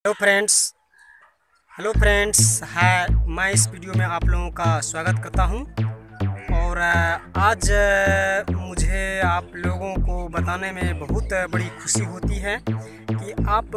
Hello friends है मैं इस वीडियो में आप लोगों का स्वागत करता हूं। और आज मुझे आप लोगों को बताने में बहुत बड़ी खुशी होती है कि आप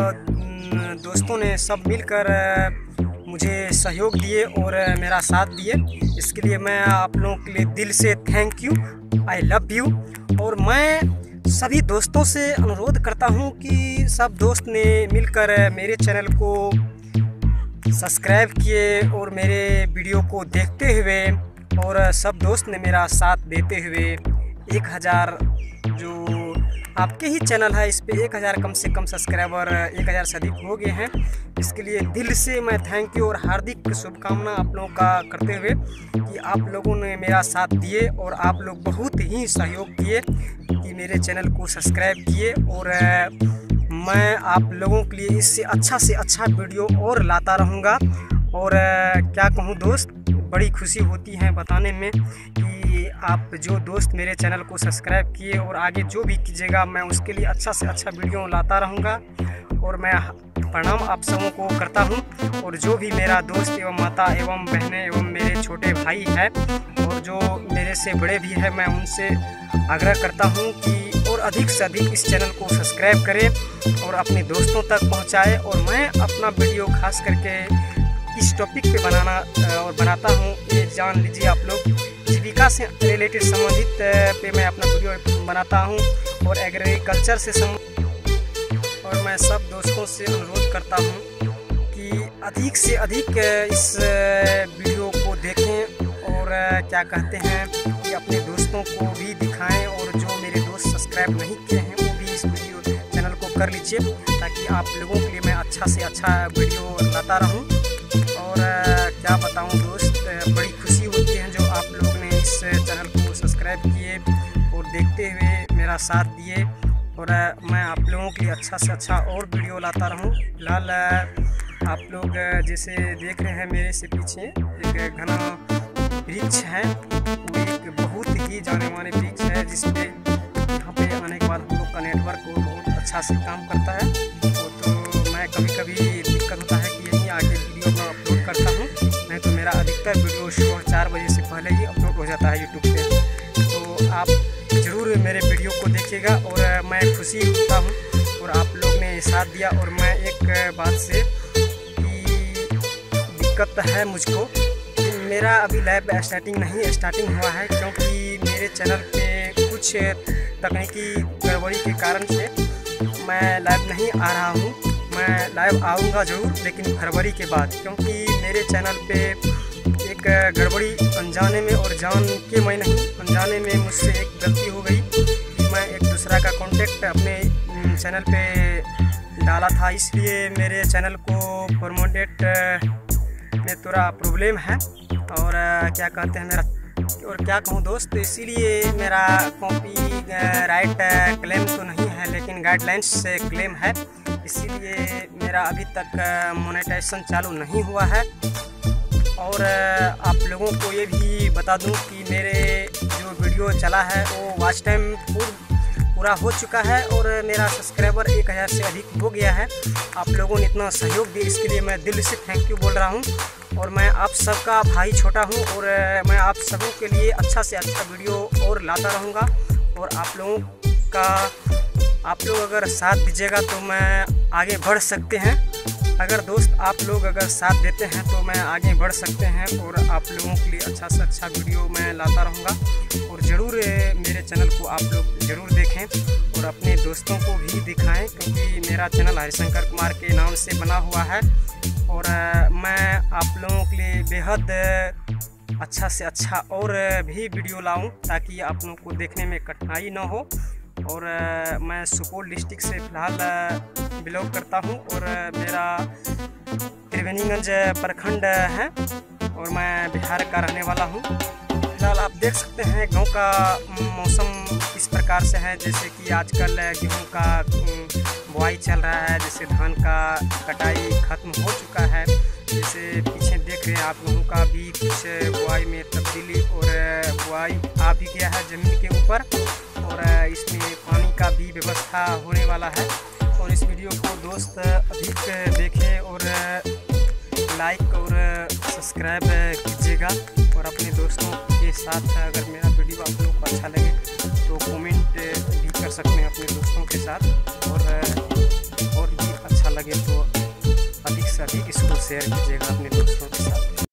दोस्तों ने सब मिलकर मुझे सहयोग दिए और मेरा साथ दिए। इसके लिए मैं आप लोगों के लिए दिल से thank you, I love you. और मैं सभी दोस्तों से अनुरोध करता हूं कि सब दोस्त ने मिलकर मेरे चैनल को सब्सक्राइब किए और मेरे वीडियो को देखते हुए और सब दोस्त ने मेरा साथ देते हुए 1000 जो आपके ही चैनल है इस पे 1000 कम से कम सब्सक्राइबर 1000 से अधिक हो गए हैं। इसके लिए दिल से मैं थैंक यू और हार्दिक शुभकामना आप लोगों का करते हुए कि आप लोगों ने मेरा साथ दिए और आप लोग बहुत ही सहयोग किए कि मेरे चैनल को सब्सक्राइब किए। और मैं आप लोगों के लिए इससे अच्छा वीडियो और लाता रहूँगा। और क्या कहूँ दोस्त, बड़ी खुशी होती है बताने में कि आप जो दोस्त मेरे चैनल को सब्सक्राइब किए और आगे जो भी कीजिएगा मैं उसके लिए अच्छा से अच्छा वीडियो लाता रहूँगा। और मैं प्रणाम आप सबों को करता हूँ। और जो भी मेरा दोस्त एवं माता एवं बहनें एवं मेरे छोटे भाई हैं और जो मेरे से बड़े भी हैं, मैं उनसे आग्रह करता हूँ कि और अधिक से अधिक इस चैनल को सब्सक्राइब करें और अपने दोस्तों तक पहुँचाएँ। और मैं अपना वीडियो खास करके इस टॉपिक पे बनाता हूँ, ये जान लीजिए आप लोग, जीविका से रिलेटेड संबंधित पे मैं अपना वीडियो बनाता हूँ और एग्रीकल्चर से और मैं सब दोस्तों से अनुरोध करता हूँ कि अधिक से अधिक इस वीडियो को देखें और क्या कहते हैं कि अपने दोस्तों को भी दिखाएं। और जो मेरे दोस्त सब्सक्राइब नहीं किए हैं वो भी इस वीडियो चैनल को कर लीजिए ताकि आप लोगों के लिए मैं अच्छा से अच्छा वीडियो लाता रहूं। और क्या बताऊं दोस्त, बड़ी खुशी होती है जो आप लोग ने इस चैनल को सब्सक्राइब किए और देखते हुए मेरा साथ दिए। और मैं आप लोगों के लिए अच्छा से अच्छा और वीडियो लाता रहूं। फिलहाल आप लोग जैसे देख रहे हैं मेरे से पीछे एक घना वृक्ष है, वो एक बहुत ही जाने माने वृक्ष है जिसपे यहाँ पे आने के बाद हम लोग का नेटवर्क बहुत अच्छा से काम करता है। तो मैं कभी दिक्कत होता है कि यहीं आके वीडियो में अपलोड करता हूँ, नहीं तो मेरा अधिकतर वीडियो सुबह 4 बजे से पहले ही अपलोड हो जाता है यूट्यूब पे। तो आप ज़रूर मेरे वीडियो को देखिएगा और मैं खुशी होता हूँ और आप लोग ने साथ दिया। और मैं एक बात से दिक्कत है मुझको कि मेरा अभी लाइव स्टार्टिंग हुआ है, क्योंकि मेरे चैनल पे कुछ तकनीकी गड़बड़ी के कारण से मैं लाइव नहीं आ रहा हूँ। मैं लाइव आऊँगा ज़रूर, लेकिन फरवरी के बाद, क्योंकि मेरे चैनल पे एक गड़बड़ी अनजाने में और जान के मैं नहीं, अनजाने में मुझसे एक गलती हो गई कि मैं एक दूसरा का कॉन्टेक्ट अपने चैनल पे डाला था, इसलिए मेरे चैनल को फॉर्मेट में थोड़ा प्रॉब्लम है। और क्या कहते हैं मेरा, और क्या कहूँ दोस्त, इसीलिए मेरा कॉपी राइट क्लेम तो नहीं है लेकिन गाइडलाइंस से क्लेम है, इसीलिए मेरा अभी तक मोनेटाइजेशन चालू नहीं हुआ है। और आप लोगों को ये भी बता दूं कि मेरे जो वीडियो चला है वो वॉच टाइम पूरा हो चुका है और मेरा सब्सक्राइबर 1000 से अधिक हो गया है। आप लोगों ने इतना सहयोग दिया, इसके लिए मैं दिल से थैंक यू बोल रहा हूँ। और मैं आप सबका भाई छोटा हूँ और मैं आप सबों के लिए अच्छा से अच्छा वीडियो और लाता रहूँगा। और आप लोग अगर साथ दीजिएगा तो मैं आगे बढ़ सकते हैं। अगर दोस्त आप लोग अगर साथ देते हैं तो मैं आगे बढ़ सकते हैं और आप लोगों के लिए अच्छा से अच्छा वीडियो मैं लाता रहूँगा। और ज़रूर मेरे चैनल को आप लोग ज़रूर देखें और अपने दोस्तों को भी दिखाएं, क्योंकि मेरा चैनल हरिशंकर कुमार के नाम से बना हुआ है। और मैं आप लोगों के लिए बेहद अच्छा से अच्छा और भी वीडियो लाऊं ताकि आप लोगों को देखने में कठिनाई ना हो। और मैं सुपौल डिस्ट्रिक्ट से फ़िलहाल बिलोंग करता हूं और मेरा त्रिवेणीगंज प्रखंड है और मैं बिहार का रहने वाला हूं। फिलहाल आप देख सकते हैं गांव का मौसम इस प्रकार से है, जैसे कि आजकल गेहूं का बुआई चल रहा है, जैसे धान का कटाई खत्म हो चुका है। जैसे पीछे देख रहे हैं आप, गेहूं का भी कुछ बुआई में तब्दीली और बुआई आ भी गया है ज़मीन के ऊपर और इसमें पानी का भी व्यवस्था होने वाला है। और इस वीडियो को दोस्त अधिक देखें और लाइक और सब्सक्राइब कीजिएगा। और अपने दोस्तों के साथ अगर मेरा वीडियो आप लोगों को अच्छा लगे तो कमेंट भी कर सकते हैं अपने दोस्तों के साथ। और भी अच्छा लगे तो अधिक से अधिक इसको शेयर कीजिएगा अपने दोस्तों